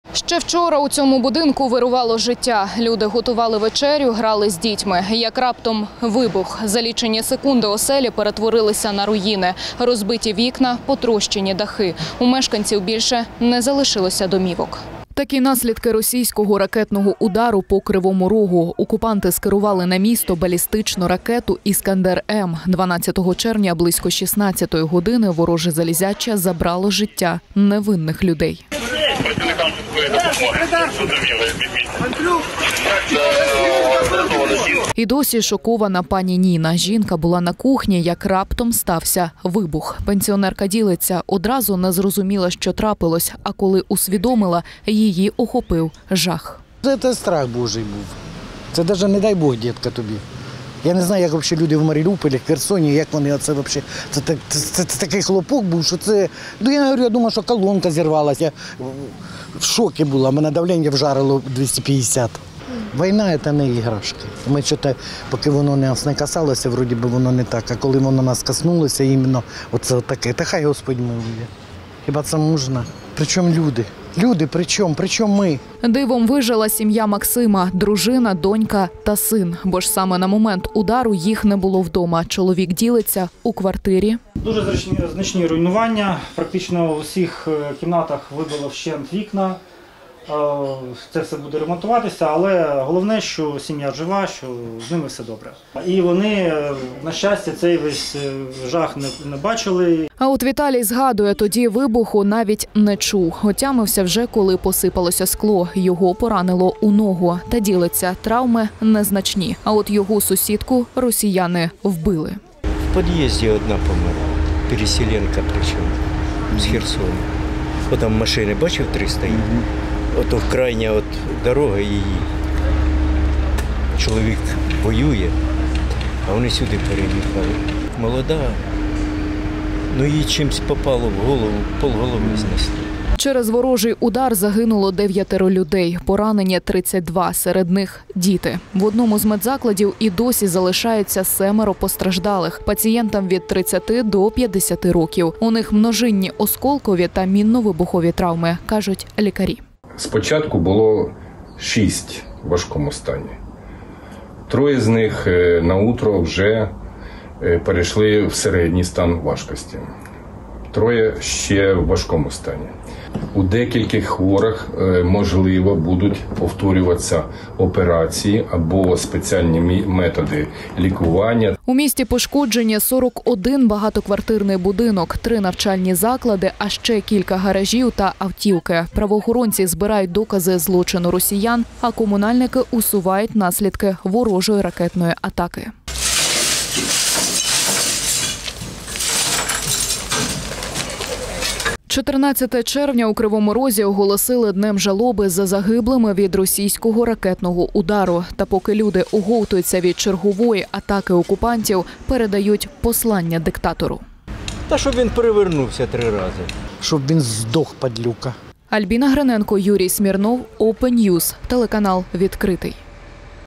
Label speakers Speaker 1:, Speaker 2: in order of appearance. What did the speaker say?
Speaker 1: Ще вчора у цьому будинку вирувало життя. Люди готували вечерю, грали з дітьми. Як раптом вибух. За лічені секунди оселі перетворилися на руїни. Розбиті вікна, потрощені дахи. У мешканців більше не залишилося домівок. Такі наслідки російського ракетного удару по Кривому Рогу. Окупанти скерували на місто балістичну ракету «Іскандер-М». 12 червня близько 16-ї години вороже залізяча забрало життя невинних людей. І досі шокована пані Ніна. Жінка була на кухні, як раптом стався вибух. Пенсіонерка ділиться, одразу не зрозуміла, що трапилось, а коли усвідомила, її охопив жах.
Speaker 2: Це страх Божий був. Це навіть не дай Бог, дітка, тобі. Я не знаю, як взагалі люди в Маріуполі, в Херсоні, як вони це взагалі. Це такий хлопок був, що це. Ну, я думаю, що колонка зірвалася. Я в шокі була, мене давлення вжарило 250. Війна – це не іграшки. Ми що-то, поки воно нас не касалося, вроді би воно не так. А коли воно нас коснулося, іменно оце таке, та хай Господь милує. Хіба це можна? Причому люди? Люди, причому ми?
Speaker 1: Дивом вижила сім'я Максима – дружина, донька та син. Бо ж саме на момент удару їх не було вдома. Чоловік ділиться у квартирі.
Speaker 3: Дуже значні руйнування. Практично у всіх кімнатах вибило вщент вікна. Це все буде ремонтуватися, але головне, що сім'я жива, що з ними все добре. І вони, на щастя, цей весь жах не бачили.
Speaker 1: А от Віталій згадує, тоді вибуху навіть не чув. Отямився вже, коли посипалося скло. Його поранило у ногу. Та ділиться, травми незначні. А от його сусідку росіяни вбили.
Speaker 4: В під'їзді одна померла, переселенка причому, з Херсону. Там машини, бачив, 3 стоїть? Ото крайня дорога її. Чоловік воює, а вони сюди переїхали. Молода, їй чимось попало в голову, полголови знесли.
Speaker 1: Через ворожий удар загинуло 9 людей, поранені 32, серед них діти. В одному з медзакладів і досі залишаються 7 постраждалих, пацієнтам від 30 до 50 років. У них множинні осколкові та мінно-вибухові травми, кажуть лікарі.
Speaker 5: Спочатку було 6 в важкому стані. 3 з них на утро вже перейшли в середній стан важкості. 3 ще в важкому стані. У декількох хворих, можливо, будуть повторюватися операції або спеціальні методи лікування.
Speaker 1: У місті пошкоджені 41 багатоквартирний будинок, 3 навчальні заклади, а ще кілька гаражів та автівки. Правоохоронці збирають докази злочину росіян, а комунальники усувають наслідки ворожої ракетної атаки. – 14 червня у Кривому Розі оголосили днем жалоби за загиблими від російського ракетного удару. Та поки люди оговтуються від чергової атаки окупантів, передають послання диктатору.
Speaker 4: Та щоб він перевернувся 3 рази.
Speaker 2: Щоб він здох, падлюка.
Speaker 1: Альбіна Гриненко, Юрій Смірнов, Open News, телеканал «Відкритий».